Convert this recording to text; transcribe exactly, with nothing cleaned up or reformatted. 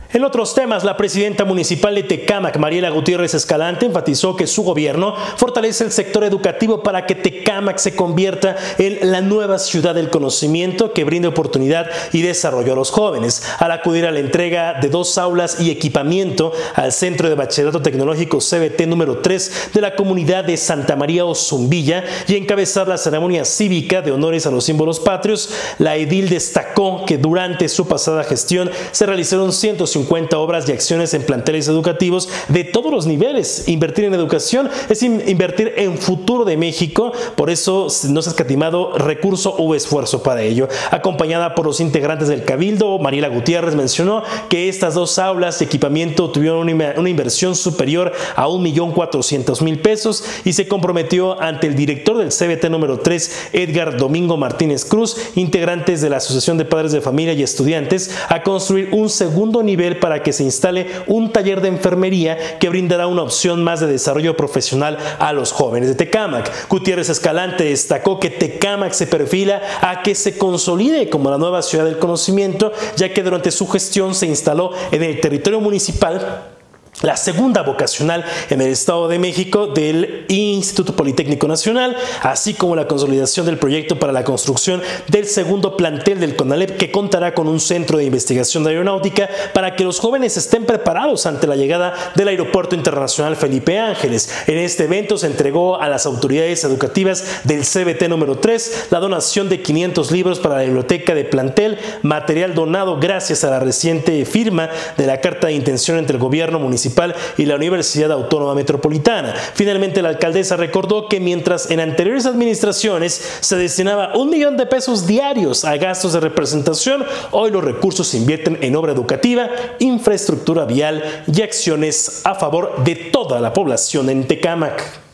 En otros temas, la presidenta municipal de Tecámac, Mariela Gutiérrez Escalante, enfatizó que su gobierno fortalece el sector educativo para que Tecámac se convierta en la nueva ciudad del conocimiento que brinde oportunidad y desarrollo a los jóvenes. Al acudir a la entrega de dos aulas y equipamiento al Centro de Bachillerato Tecnológico C B T número tres de la comunidad de Santa María Ozumbilla y encabezar la ceremonia cívica de honores a los símbolos patrios, la edil destacó que durante su pasada gestión se realizaron ciento cincuenta obras y acciones en planteles educativos de todos los niveles. Invertir en educación es invertir en futuro de México, por eso no se ha escatimado recurso u esfuerzo para ello. Acompañada por los integrantes del Cabildo, Mariela Gutiérrez mencionó que estas dos aulas y equipamiento tuvieron una, una inversión superior a un millón cuatrocientos mil pesos y se comprometió ante el director del C B T número tres, Edgar Domingo Martínez Cruz, integrantes de la Asociación de Padres de Familia y Estudiantes, a construir un segundo nivel para que se instale un taller de enfermería que brindará una opción más de desarrollo profesional a los jóvenes de Tecámac. Gutiérrez Escalante destacó que Tecámac se perfila a que se consolide como la nueva ciudad del conocimiento, ya que durante su gestión se instaló en el territorio municipal la segunda vocacional en el Estado de México del Instituto Politécnico Nacional, así como la consolidación del proyecto para la construcción del segundo plantel del CONALEP, que contará con un centro de investigación de aeronáutica para que los jóvenes estén preparados ante la llegada del Aeropuerto Internacional Felipe Ángeles. En este evento se entregó a las autoridades educativas del C B T número tres la donación de quinientos libros para la biblioteca de plantel, material donado gracias a la reciente firma de la Carta de Intención entre el gobierno municipal y la Universidad Autónoma Metropolitana. Finalmente, la alcaldesa recordó que mientras en anteriores administraciones se destinaba un millón de pesos diarios a gastos de representación, hoy los recursos se invierten en obra educativa, infraestructura vial y acciones a favor de toda la población en Tecámac.